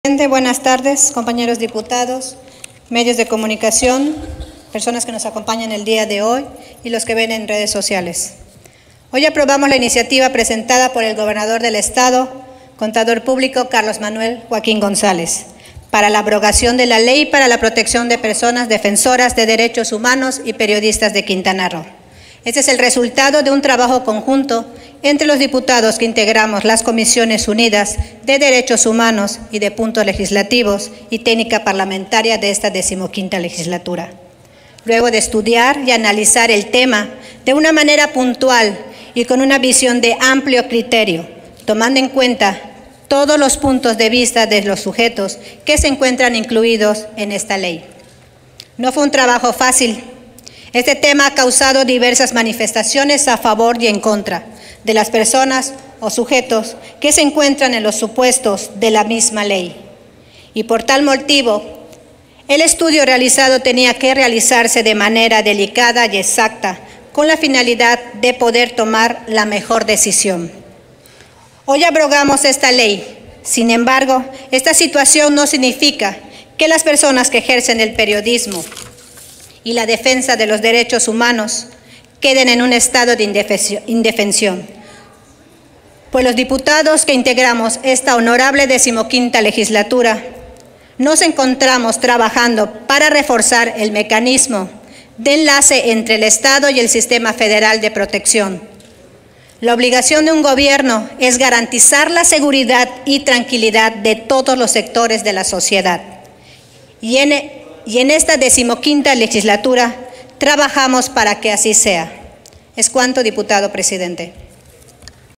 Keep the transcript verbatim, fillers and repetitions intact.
Buenas tardes, compañeros diputados, medios de comunicación, personas que nos acompañan el día de hoy y los que ven en redes sociales. Hoy aprobamos la iniciativa presentada por el gobernador del Estado, contador público Carlos Manuel Joaquín González, para la abrogación de la Ley para la Protección de Personas Defensoras de Derechos Humanos y Periodistas de Quintana Roo. Este es el resultado de un trabajo conjunto entre los diputados que integramos las Comisiones Unidas de Derechos Humanos y de Puntos Legislativos y Técnica Parlamentaria de esta decimoquinta legislatura. Luego de estudiar y analizar el tema de una manera puntual y con una visión de amplio criterio, tomando en cuenta todos los puntos de vista de los sujetos que se encuentran incluidos en esta ley. No fue un trabajo fácil. Este tema ha causado diversas manifestaciones a favor y en contra de las personas o sujetos que se encuentran en los supuestos de la misma ley. Y por tal motivo, el estudio realizado tenía que realizarse de manera delicada y exacta, con la finalidad de poder tomar la mejor decisión. Hoy abrogamos esta ley. Sin embargo, esta situación no significa que las personas que ejercen el periodismo y la defensa de los derechos humanos queden en un estado de indefensión, pues los diputados que integramos esta honorable decimoquinta legislatura nos encontramos trabajando para reforzar el mecanismo de enlace entre el Estado y el Sistema Federal de Protección. La obligación de un gobierno es garantizar la seguridad y tranquilidad de todos los sectores de la sociedad. Y en Y en esta decimoquinta legislatura trabajamos para que así sea. Es cuanto, diputado presidente.